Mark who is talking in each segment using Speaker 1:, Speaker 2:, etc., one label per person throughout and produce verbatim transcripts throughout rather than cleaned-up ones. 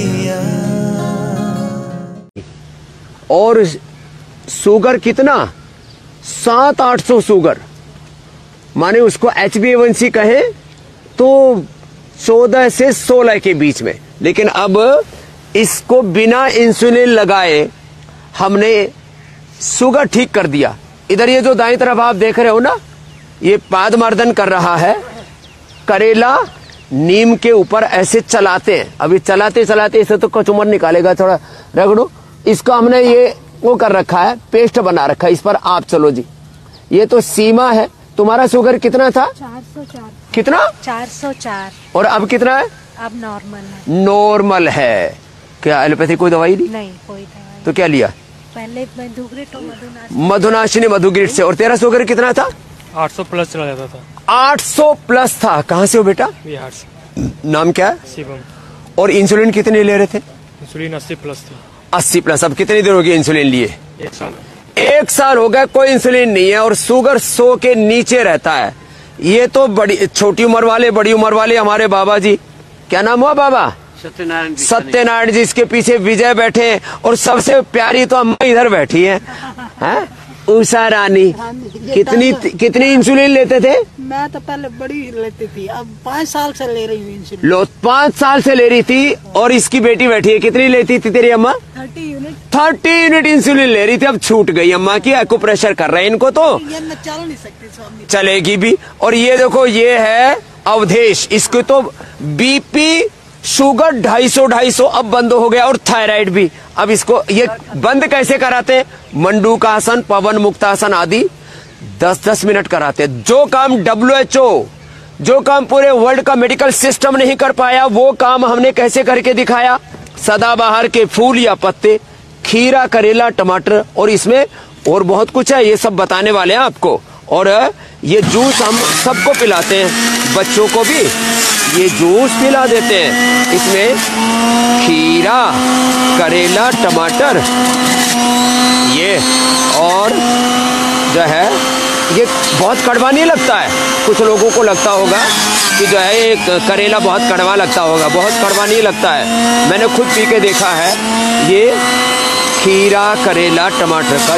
Speaker 1: और शुगर कितना, सात आठ सौ शुगर, माने उसको H B A one C कहे तो चौदह से सोलह के बीच में। लेकिन अब इसको बिना इंसुलिन लगाए हमने शुगर ठीक कर दिया। इधर ये जो दाईं तरफ आप देख रहे हो ना, ये पादमर्दन कर रहा है। करेला नीम के ऊपर ऐसे चलाते हैं, अभी चलाते चलाते इसे तो कचुमर निकालेगा, थोड़ा रगड़ो। इसका हमने ये वो कर रखा है, पेस्ट बना रखा है, इस पर आप चलो जी। ये तो सीमा है। तुम्हारा शुगर कितना था?
Speaker 2: चार सौ चार।
Speaker 1: कितना?
Speaker 2: चार सौ चार।
Speaker 1: और अब कितना है?
Speaker 2: अब नॉर्मल है।
Speaker 1: नॉर्मल है। क्या एलोपैथी कोई दवाई ली?
Speaker 2: नहीं, कोई दवाई।
Speaker 1: तो क्या लिया?
Speaker 2: पहले मधुग्रिट और मधुनाशिनी।
Speaker 1: मधुनाशिनी मधुग्रिट से। और तेरा शुगर कितना था?
Speaker 3: आठ सौ प्लस चला जाता था।
Speaker 1: आठ सौ प्लस था। कहाँ से हो बेटा?
Speaker 3: बिहार से।
Speaker 1: नाम क्या है?
Speaker 3: शिवम।
Speaker 1: और इंसुलिन कितने ले रहे थे?
Speaker 3: इंसुलिन अस्सी प्लस थी।
Speaker 1: अस्सी प्लस। अब कितनी देर होगी इंसुलिन लिए?
Speaker 3: एक साल।
Speaker 1: एक साल हो गया, कोई इंसुलिन नहीं है और शुगर सौ के नीचे रहता है। ये तो बड़ी छोटी उम्र वाले, बड़ी उम्र वाले हमारे बाबा जी, क्या नाम हुआ बाबा?
Speaker 4: सत्यनारायण जी।
Speaker 1: सत्यनारायण जी। इसके पीछे विजय बैठे हैं और सबसे प्यारी तो अम्मा इधर बैठी है, हैं? उषा रानी। कितनी कितनी इंसुलिन लेते थे?
Speaker 5: मैं तो पहले बड़ी लेती थी, अब पाँच साल से ले रही हूँ इंसुलिन।
Speaker 1: लो, पाँच साल से ले रही थी। और इसकी बेटी बैठी है, कितनी लेती थी तेरी अम्मा?
Speaker 5: Thirty unit.
Speaker 1: Thirty unit insulin ले रही थी। अब छूट गई अम्मा की, एक्को प्रेशर कर रहे हैं इनको तो
Speaker 5: ये मैं चल नहीं सकती स्वामी।
Speaker 1: चलेगी भी। और ये देखो, ये है अवधेश, इसको तो बीपी शुगर ढाई सौ ढाई सौ अब बंद हो गया, और थायराइड भी। अब इसको ये बंद कैसे कराते हैं? मंडूक आसन, पवन मुक्तासन आदि दस दस मिनट कराते हैं। जो काम डब्ल्यू एच ओ, जो काम पूरे वर्ल्ड का मेडिकल सिस्टम नहीं कर पाया, वो काम हमने कैसे करके दिखाया। सदाबहार के फूल या पत्ते, खीरा, करेला, टमाटर, और इसमें और बहुत कुछ है, ये सब बताने वाले हैं आपको। और ये जूस हम सबको पिलाते हैं, बच्चों को भी ये जूस पिला देते हैं। इसमें खीरा, करेला, टमाटर, ये और जो है ये बहुत कड़वा नहीं लगता है। कुछ लोगों को लगता होगा कि जो है एक करेला बहुत कड़वा लगता होगा, बहुत कड़वा नहीं लगता है। मैंने खुद पी के देखा है। ये खीरा, करेला, टमाटर का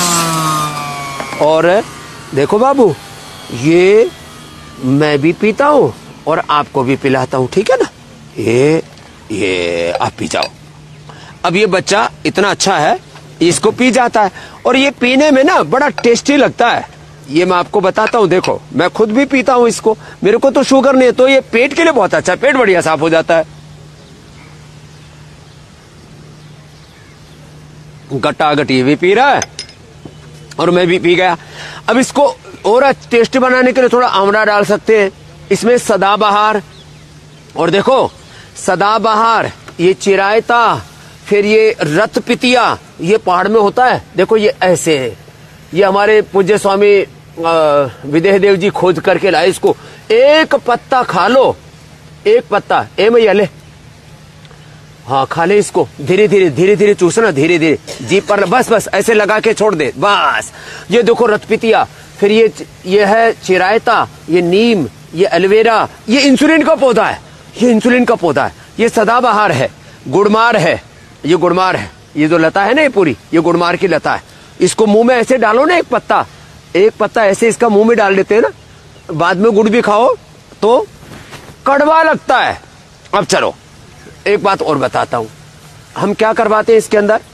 Speaker 1: जूस। और देखो बाबू, ये मैं भी पीता हूँ और आपको भी पिलाता हूँ, ठीक है ना? ये ये आप पी जाओ। अब ये बच्चा इतना अच्छा है, इसको पी जाता है और ये पीने में ना बड़ा टेस्टी लगता है। ये मैं आपको बताता हूँ, देखो मैं खुद भी पीता हूँ इसको। मेरे को तो शुगर नहीं है, तो ये पेट के लिए बहुत अच्छा है, पेट बढ़िया साफ हो जाता है। गट्टा गट्टी भी पी रहा है और मैं भी पी गया। अब इसको और टेस्टी बनाने के लिए थोड़ा आंवला डाल सकते हैं इसमें, सदाबहार। और देखो सदाबहार, ये चिरायता, फिर ये रतपितिया, ये पहाड़ में होता है। देखो ये ऐसे है, ये हमारे पूज्य स्वामी विदेह देव जी खोज करके लाए इसको। एक पत्ता खा लो, एक पत्ता, ए मैया ले, हाँ खा ले इसको। धीरे धीरे धीरे धीरे चूसना, धीरे धीरे जीप पर, बस बस ऐसे लगा के छोड़ दे बस। ये देखो रतपितिया, फिर ये ये है चिरायता, ये नीम, ये एलोवेरा, ये इंसुलिन का पौधा है, ये इंसुलिन का पौधा है। ये सदाबहार है, गुड़मार है, ये गुड़मार है, ये जो लता है ना ये पूरी, ये गुड़मार की लता है। इसको मुंह में ऐसे डालो ना, एक पत्ता एक पत्ता ऐसे इसका मुंह में डाल देते हैं ना, बाद में गुड़ भी खाओ तो कड़वा लगता है। अब चलो एक बात और बताता हूं, हम क्या करवाते हैं इसके अंदर,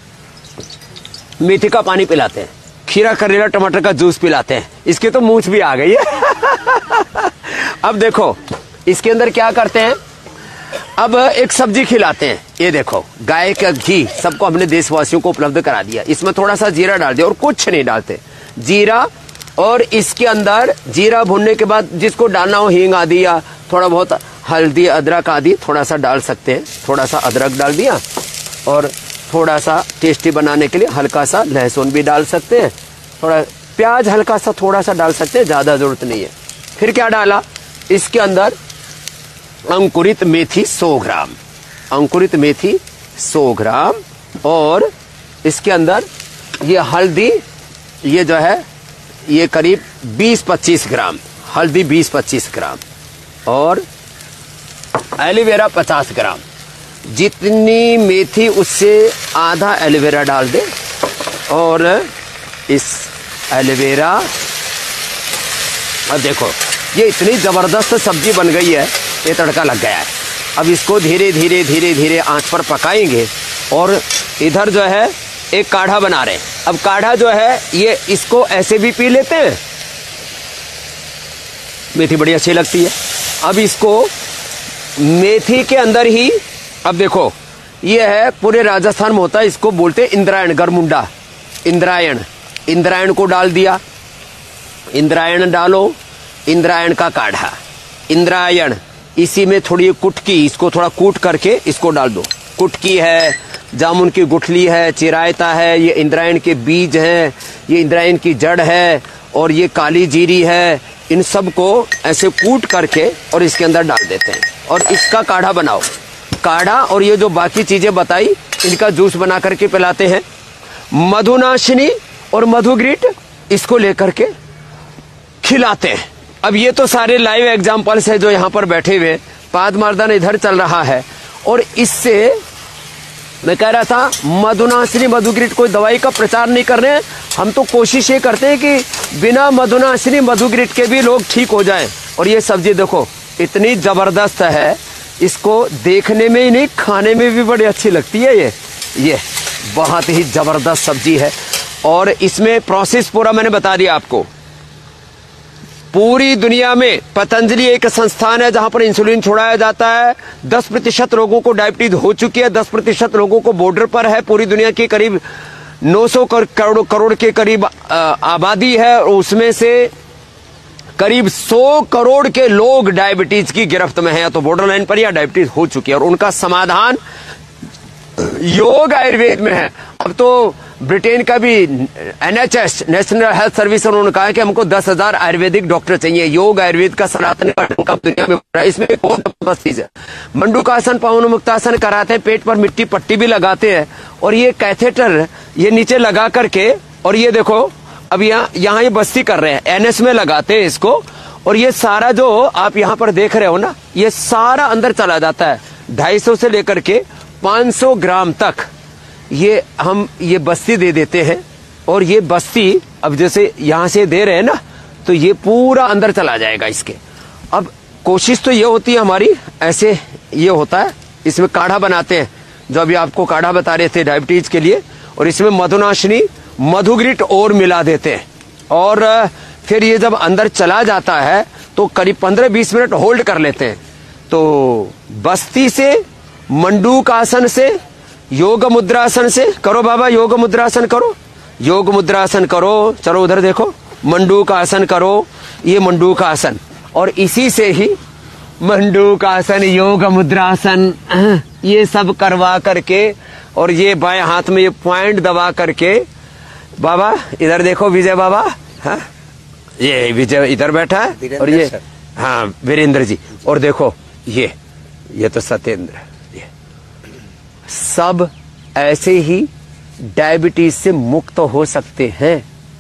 Speaker 1: मेथी का पानी पिलाते हैं, खीरा, करेला, टमाटर का जूस पिलाते हैं। इसके तो मूंछ भी आ गई है। अब देखो इसके अंदर क्या करते हैं, अब एक सब्जी खिलाते हैं। ये देखो गाय का घी सबको हमने देशवासियों को उपलब्ध करा दिया। इसमें थोड़ा सा जीरा डाल दिया और कुछ नहीं डालते, जीरा। और इसके अंदर जीरा भुनने के बाद जिसको डालना हो हींग आदि या थोड़ा बहुत हल्दी, अदरक आदि थोड़ा सा डाल सकते हैं। थोड़ा सा अदरक डाल दिया और थोड़ा सा टेस्टी बनाने के लिए हल्का सा लहसुन भी डाल सकते हैं, थोड़ा प्याज हल्का सा थोड़ा सा डाल सकते हैं, ज्यादा जरूरत नहीं है। फिर क्या डाला इसके अंदर, अंकुरित मेथी सौ ग्राम, अंकुरित मेथी सौ ग्राम। और इसके अंदर ये हल्दी, ये जो है ये करीब बीस पच्चीस ग्राम हल्दी, बीस पच्चीस ग्राम। और एलोवेरा पचास ग्राम। जितनी मेथी उससे आधा एलोवेरा डाल दे और इस एलोवेरा, अब देखो ये इतनी जबरदस्त सब्जी बन गई है, ये तड़का लग गया है। अब इसको धीरे धीरे धीरे धीरे आंच पर पकाएंगे और इधर जो है एक काढ़ा बना रहे हैं। अब काढ़ा जो है ये इसको ऐसे भी पी लेते हैं, मेथी बड़ी अच्छी लगती है। अब इसको मेथी के अंदर ही, अब देखो ये है पूरे राजस्थान में होता है, इसको बोलते हैं इंद्रायण, गरमुंडा, इंद्रायण। इंद्रायण को डाल दिया, इंद्रायण डालो, इंद्रायण का काढ़ा, इंद्रायण, इसी में थोड़ी कुटकी, इसको थोड़ा कूट करके इसको डाल दो। कुटकी है, जामुन की गुठली है, चिरायता है, ये इंद्रायण के बीज हैं, ये इंद्रायण की जड़ है और ये काली जीरी है। इन सब को ऐसे कूट करके और इसके अंदर डाल देते हैं और इसका काढ़ा बनाओ। काढ़ा और ये जो बाकी चीजें बताई इनका जूस बना करके पिलाते हैं। मधुनाशिनी और मधुग्रीट इसको लेकर के खिलाते हैं। अब ये तो सारे लाइव एग्जाम्पल्स है जो यहाँ पर बैठे हुए, पादमर्दन इधर चल रहा है और इससे मैं कह रहा था मधुनाशिनी मधुग्रीट कोई दवाई का प्रचार नहीं कर रहे हैं, हम तो कोशिश ये करते हैं कि बिना मधुनाशिनी मधुग्रीट के भी लोग ठीक हो जाएं। और ये सब्जी देखो इतनी जबरदस्त है, इसको देखने में ही नहीं खाने में भी बड़ी अच्छी लगती है। ये ये बहुत ही जबरदस्त सब्जी है और इसमें प्रोसेस पूरा मैंने बता दिया आपको। पूरी दुनिया में पतंजलि एक संस्थान है जहां पर इंसुलिन छोड़ाया जाता है। दस प्रतिशत लोगों को डायबिटीज हो चुकी है, दस प्रतिशत लोगों को बॉर्डर पर है। पूरी दुनिया की करीब नौ सौ करोड़ करोड़ के करीब आबादी है और उसमें से करीब सौ करोड़ के लोग डायबिटीज की गिरफ्त में हैं, या तो बॉर्डर लाइन पर या डायबिटीज हो चुकी है और उनका समाधान योग आयुर्वेद में है। अब तो ब्रिटेन का भी N H S national health service उन्होंने कहा है कि हमको दस हजार आयुर्वेदिक डॉक्टर चाहिए। योग आयुर्वेद का सनातन दुनिया में है। इसमें बहुत जबरदस्त चीज है। मंडूकासन पवन मुक्तासन कराते हैं, पेट पर मिट्टी पट्टी भी लगाते हैं और ये कैथेटर ये नीचे लगा करके, और ये देखो अब यहाँ यहाँ ये बस्ती कर रहे हैं, एनएस में लगाते हैं इसको और ये सारा जो आप यहाँ पर देख रहे हो ना, ये सारा अंदर चला जाता है। ढाई सौ से लेकर के पांच सौ ग्राम तक ये हम ये बस्ती दे देते हैं और ये बस्ती अब जैसे यहां से दे रहे हैं ना, तो ये पूरा अंदर चला जाएगा इसके। अब कोशिश तो ये होती है हमारी, ऐसे ये होता है, इसमें काढ़ा बनाते हैं जो अभी आपको काढ़ा बता रहे थे डायबिटीज के लिए, और इसमें मधुनाशिनी मधुग्रीट और मिला देते हैं और फिर ये जब अंदर चला जाता है तो करीब पंद्रह बीस मिनट होल्ड कर लेते हैं। तो बस्ती से, मंडूक आसन से, योग मुद्रासन से करो बाबा, योग मुद्रासन करो, योग मुद्रासन करो, चलो उधर देखो, मंडूक आसन करो, ये मंडूक आसन, और इसी से ही मंडूक आसन, योग मुद्रासन, ये सब करवा करके और ये बाएं हाथ में ये पॉइंट दबा करके, बाबा इधर देखो विजय बाबा, हाँ ये विजय इधर बैठा है और ये हाँ वीरेंद्र जी, और देखो ये ये तो सत्येंद्र, ये सब ऐसे ही डायबिटीज से मुक्त हो सकते हैं,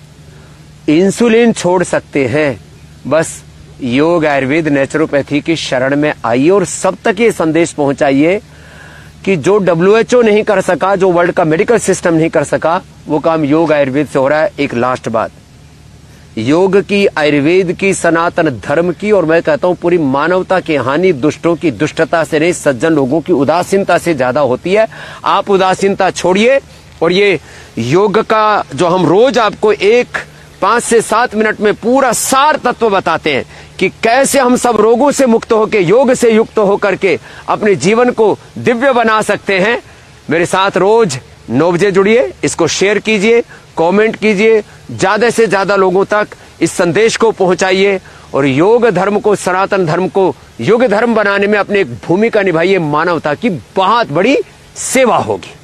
Speaker 1: इंसुलिन छोड़ सकते हैं। बस योग आयुर्वेद नेचुरोपैथी की शरण में आइए और सब तक ये संदेश पहुंचाइए कि जो डब्ल्यू एच ओ नहीं कर सका, जो वर्ल्ड का मेडिकल सिस्टम नहीं कर सका, वो काम योग आयुर्वेद से हो रहा है। एक लास्ट बात, योग की, आयुर्वेद की, सनातन धर्म की, और मैं कहता हूं पूरी मानवता की हानि दुष्टों की दुष्टता से नहीं, सज्जन लोगों की उदासीनता से ज्यादा होती है। आप उदासीनता छोड़िए और ये योग का जो हम रोज आपको एक पांच से सात मिनट में पूरा सार तत्व बताते हैं कि कैसे हम सब रोगों से मुक्त होकर, योग से युक्त होकर के अपने जीवन को दिव्य बना सकते हैं। मेरे साथ रोज नौ बजे जुड़िए, इसको शेयर कीजिए, कमेंट कीजिए, ज्यादा से ज्यादा लोगों तक इस संदेश को पहुंचाइए और योग धर्म को, सनातन धर्म को युग धर्म बनाने में अपनी एक भूमिका निभाइए। मानवता की बहुत बड़ी सेवा होगी।